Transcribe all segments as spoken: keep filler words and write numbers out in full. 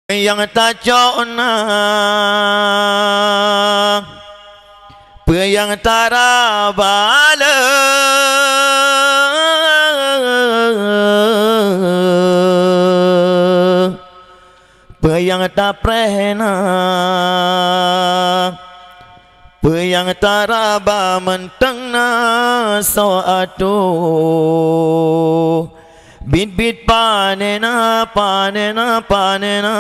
yang tak cona pe yang tarabala pe yang tak prena pe yang taraba mentengna so atu bit bit panena panena panena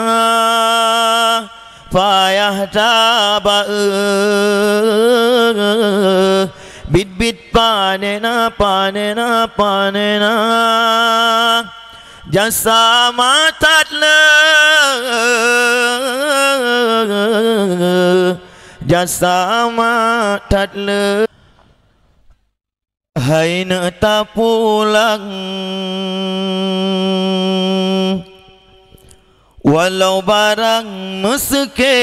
payah taba bit bit panena panena panena jasa matadle jasa matadle hai nak tak pulang walau barang meski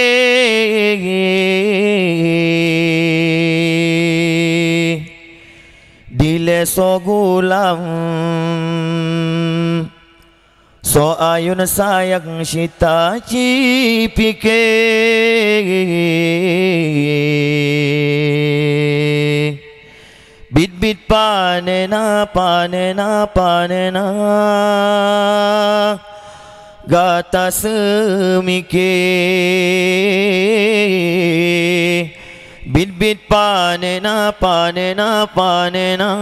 dile so gulam so ayun sayang sita cipike bit bit panena panena panena gata semike bit bit panena panena panena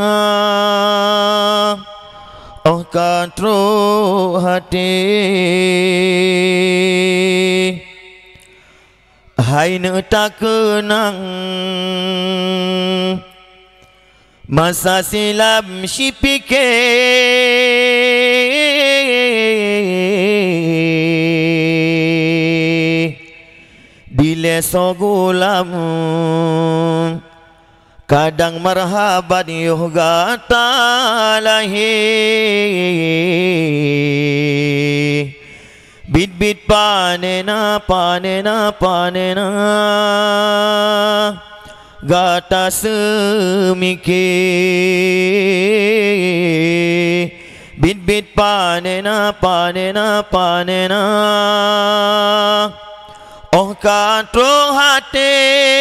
oh katro hati hai ne tak kenang masa silam sipike dile so gulam kadang marhaban yuh gata lahi bit bit panena panena panena gata semike bit bit panena panena panena oh katro hati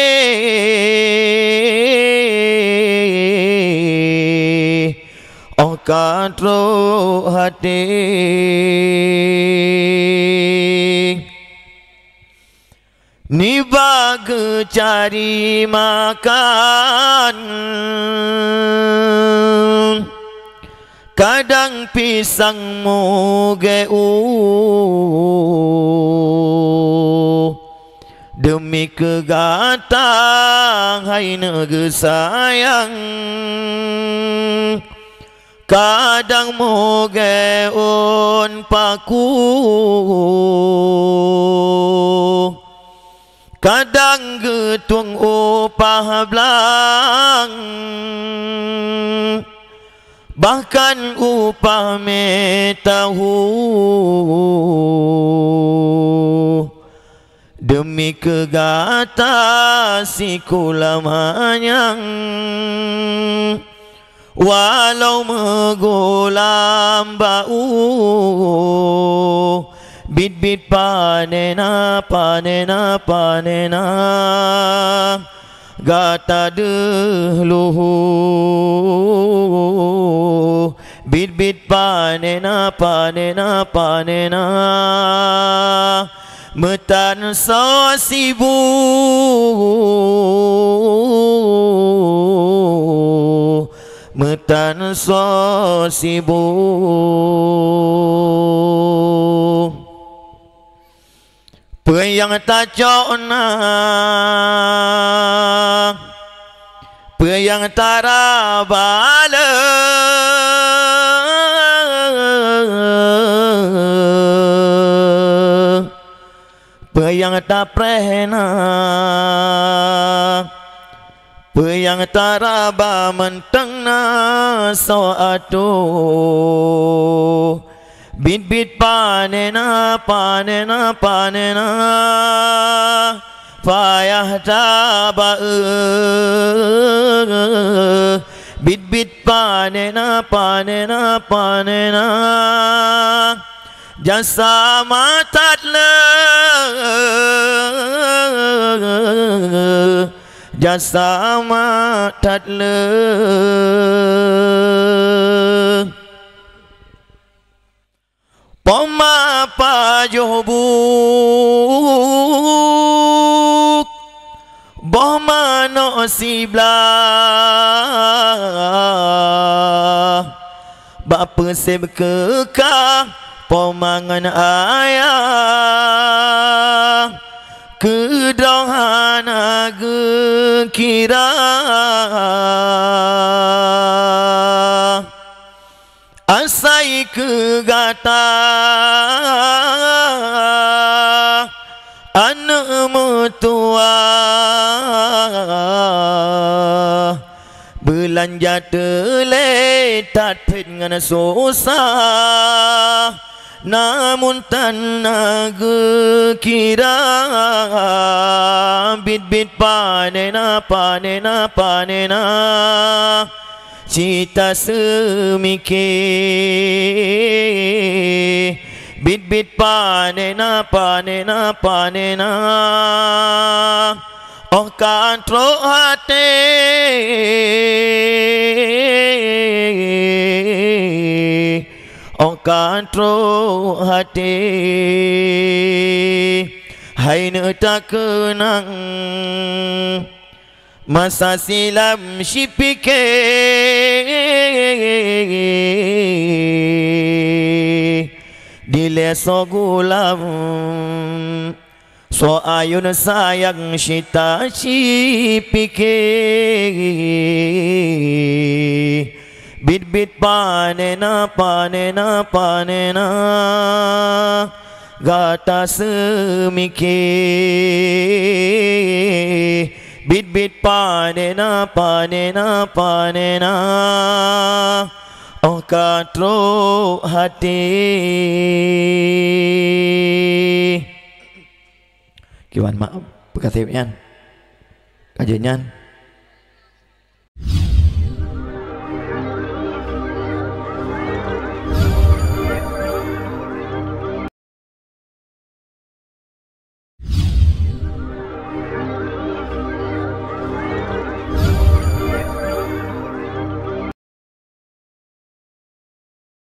oh katro hati ni bag cari makan kadang pisang mogeu demi kegatang hai nege sayang kadang mogeun paku kadang getung upah belang bahkan upah metahu demi kegata si kulamanyang walau megulam bau bit bit panena panena panena gata dehluhu bit bit panena panena panena metan so sibu metan so sibu pe yang tak cona pe yang tarabala pe yang tak prena pe yang taraba mentengna so atu bit bit panena panena panena payah taba bit bit panena panena panena jasa matadle jasa matat le poma pa johbuk boh mano sibla bapa seb kekah pomangan ayah kedohana kira asai kegata anak mertua belanja teletat dengan susah namun tanaga kira bit-bit panena panena panena cita semikir bit-bit panena panena panena oh kontrol hati oh kontrol hati hai tak kenang masa silam si pikir dile so gulam so ayun sayang syita si pikir bit-bit panena panena panena gata semikir bit-bit panena panena panena oh katro hati kiwan maaf bekatipnya kajian